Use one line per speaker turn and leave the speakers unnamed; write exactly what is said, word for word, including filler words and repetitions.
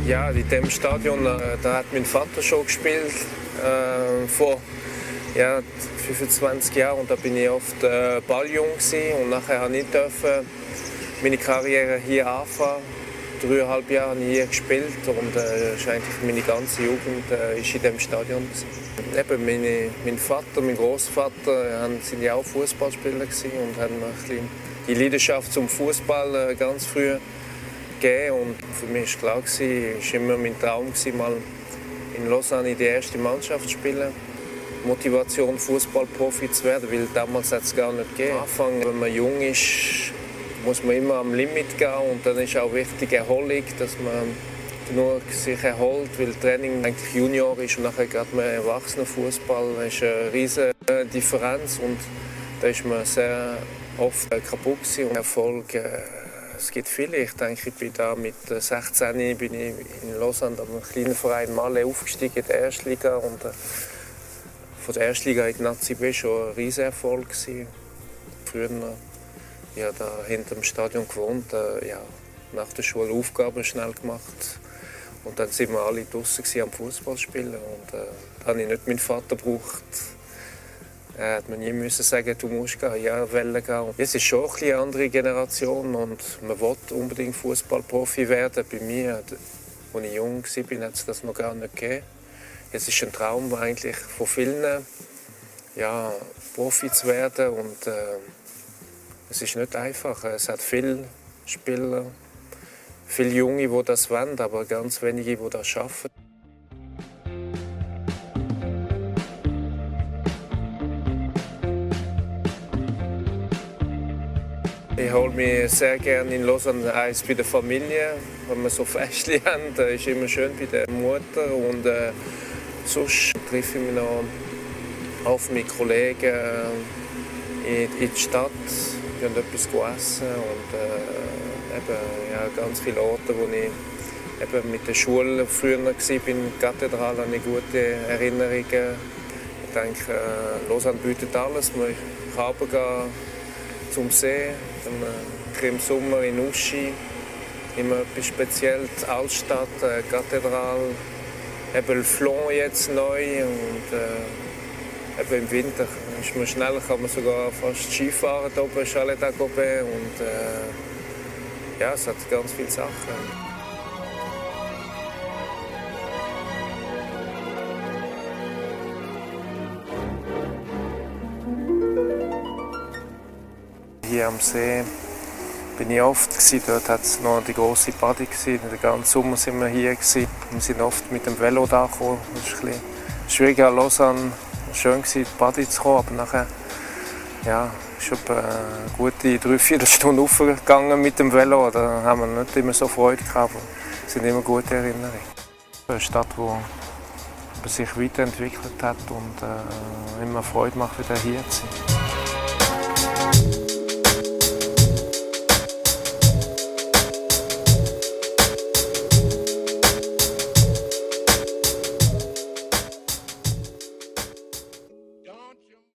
Ja, in diesem Stadion äh, da hat mein Vater schon gespielt, äh, vor ja, fünfundzwanzig Jahren. Und da bin ich oft äh, balljung gewesen. Und nachher habe ich dürfen meine Karriere hier anfangen. Dreieinhalb Jahre habe ich hier gespielt und äh, ist eigentlich meine ganze Jugend äh, ist in diesem Stadion gewesen. Eben meine, mein Vater, mein Großvater äh, sind ja auch Fußballspieler gewesen und haben mir ein bisschen die Leidenschaft zum Fußball äh, ganz früh gegeben. Und für mich war klar, es war immer mein Traum, mal in Lausanne in die erste Mannschaft zu spielen. Motivation, Fußballprofi zu werden, weil damals hat es gar nicht gegeben. Am Anfang, wenn man jung ist, muss man immer am Limit gehen und dann ist auch wichtig Erholung, dass man nur sich erholt, weil Training eigentlich Junior ist und nachher geht man Erwachsenenfußball. Das ist eine riesige Differenz und da ist man sehr oft kaputt gewesen. Und Erfolg, äh, es gibt viele. Ich denke, ich bin da mit sechzehn bin ich in Lausanne, einem kleinen Verein Malle aufgestiegen in der Erstliga und äh, von der Erstliga in die Nazi B schon ein riesiger Erfolg gewesen. Früher ja, da hinter dem Stadion gewohnt, äh, ja, nach der Schule Aufgaben schnell gemacht. Und dann sind wir alle draußen am Fußballspielen. Und äh, da habe ich nicht meinen Vater gebraucht. Er hat mir nie müssen sagen, du musst gehen, ja, Wellen gehen. Es ist schon eine andere Generation und man will unbedingt Fußballprofi werden. Bei mir, als ich jung war, hat es das noch gar nicht gegeben. Es ist ein Traum eigentlich von vielen, ja, Profi zu werden. Und, äh, es ist nicht einfach. Es hat viele Spieler, viele Junge, die das wollen, aber ganz wenige, die das schaffen. Ich hole mich sehr gerne in Lausanne eins bei der Familie. Wenn wir so Festchen haben, ist es immer schön bei der Mutter. Und äh, sonst treffe ich mich noch auf meine Kollegen in, in die Stadt. Wir haben etwas essen und äh, eben, ja, ganz viele Orte, wo ich eben mit der Schule früher war, in der Kathedrale, habe ich gute Erinnerungen. Ich denke, äh, Lausanne bietet alles. Man kann runtergehen zum See, dann, äh, im Sommer in Uschi, immer etwas Spezielles, die Altstadt, äh, Kathedrale, eben Le Flon jetzt neu und äh, eben im Winter ist man schnell, kann man sogar fast Skifahren hier oben, Chalet d'Agobert und äh, ja, es hat ganz viele Sachen. Hier am See bin ich oft gewesen. Dort hat es noch die große Badi gewesen. Den ganzen Sommer sind wir hier gewesen. Wir sind oft mit dem Velo da gekommen. Das ist ein bisschen schwierig an Lausanne. Schön gewesen, in die Badi zu kommen, aber nachher ja, ist etwa eine gute drei, vier Stunden aufgegangen mit dem Velo. Da haben wir nicht immer so Freude gehabt, aber es sind immer gute Erinnerungen. Eine Stadt, die sich weiterentwickelt hat und äh, immer Freude macht, wieder hier zu sein.